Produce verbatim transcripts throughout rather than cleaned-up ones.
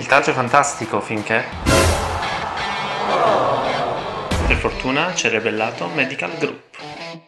filtraggio fantastico finché... Per fortuna c'è Rebellato Medical Group.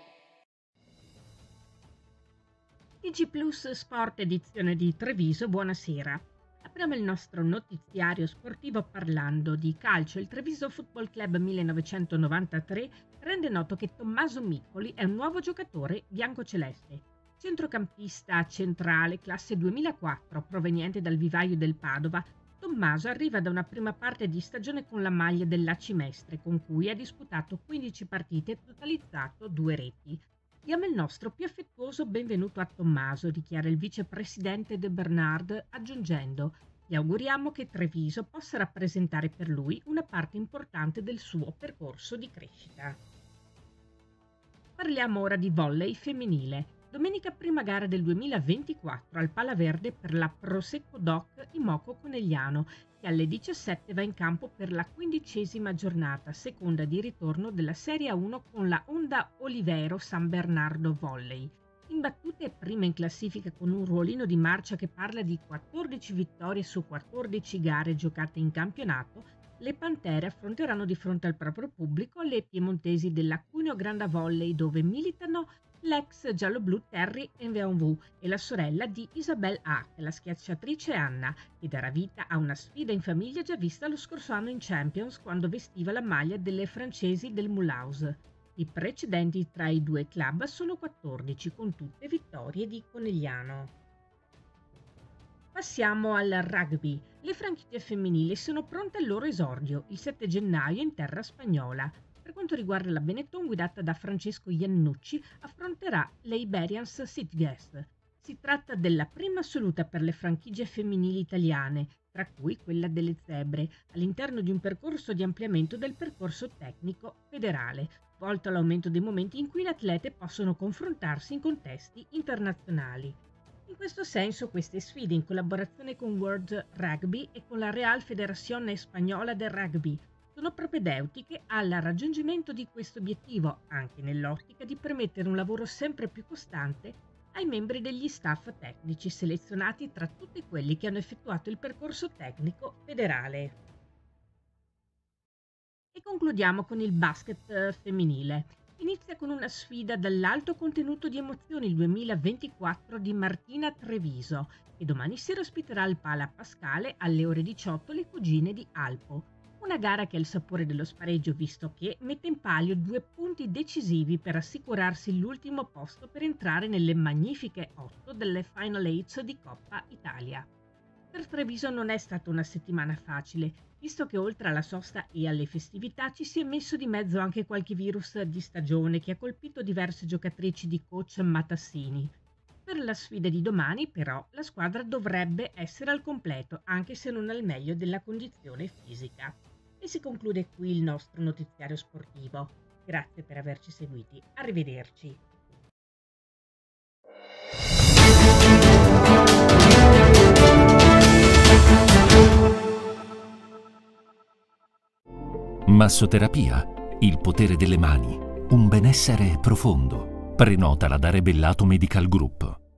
T G Plus Sport edizione di Treviso, buonasera. Apriamo il nostro notiziario sportivo parlando di calcio. Il Treviso Football Club millenovecentonovantatré rende noto che Tommaso Miccoli è un nuovo giocatore biancoceleste. Centrocampista centrale, classe duemilaquattro, proveniente dal vivaio del Padova, Tommaso arriva da una prima parte di stagione con la maglia dell'A C I Mestre, con cui ha disputato quindici partite e totalizzato due reti. Diamo il nostro più affettuoso benvenuto a Tommaso, dichiara il vicepresidente De Bernard, aggiungendo: gli auguriamo che Treviso possa rappresentare per lui una parte importante del suo percorso di crescita. Parliamo ora di volley femminile. Domenica prima gara del duemilaventiquattro al Palaverde per la Prosecco Doc Imoco Conegliano, che alle diciassette va in campo per la quindicesima giornata, seconda di ritorno della Serie A uno con la Onda Olivero San Bernardo Volley. Imbattute e prima in classifica con un ruolino di marcia che parla di quattordici vittorie su quattordici gare giocate in campionato, le Pantere affronteranno di fronte al proprio pubblico le piemontesi della Cuneo Granda Volley, dove militano l'ex gialloblu Terry Enveonvu e la sorella di Isabelle Hack, la schiacciatrice Anna, che darà vita a una sfida in famiglia già vista lo scorso anno in Champions quando vestiva la maglia delle francesi del Mulhouse. I precedenti tra i due club sono quattordici, con tutte vittorie di Conegliano. Passiamo al rugby. Le franchigie femminili sono pronte al loro esordio il sette gennaio in terra spagnola. Per quanto riguarda la Benetton, guidata da Francesco Iannucci, affronterà le Iberians Sitges. Si tratta della prima assoluta per le franchigie femminili italiane, tra cui quella delle Zebre, all'interno di un percorso di ampliamento del percorso tecnico federale, volto all'aumento dei momenti in cui le atlete possono confrontarsi in contesti internazionali. In questo senso, queste sfide, in collaborazione con World Rugby e con la Real Federación Española de Rugby, sono propedeutiche al raggiungimento di questo obiettivo, anche nell'ottica di permettere un lavoro sempre più costante ai membri degli staff tecnici selezionati tra tutti quelli che hanno effettuato il percorso tecnico federale. E concludiamo con il basket femminile. Inizia con una sfida dall'alto contenuto di emozioni il duemilaventiquattro di Martina Treviso, che domani sera ospiterà al Pala Pascale alle ore diciotto le cugine di Alpo. Una gara che ha il sapore dello spareggio, visto che mette in palio due punti decisivi per assicurarsi l'ultimo posto per entrare nelle magnifiche otto delle Final Eight di Coppa Italia. Per Treviso non è stata una settimana facile, visto che oltre alla sosta e alle festività ci si è messo di mezzo anche qualche virus di stagione che ha colpito diverse giocatrici di coach Matassini. Per la sfida di domani, però, la squadra dovrebbe essere al completo, anche se non al meglio della condizione fisica. E si conclude qui il nostro notiziario sportivo. Grazie per averci seguiti. Arrivederci. Massoterapia, il potere delle mani, un benessere profondo. Prenotala da Rebellato Medical Group.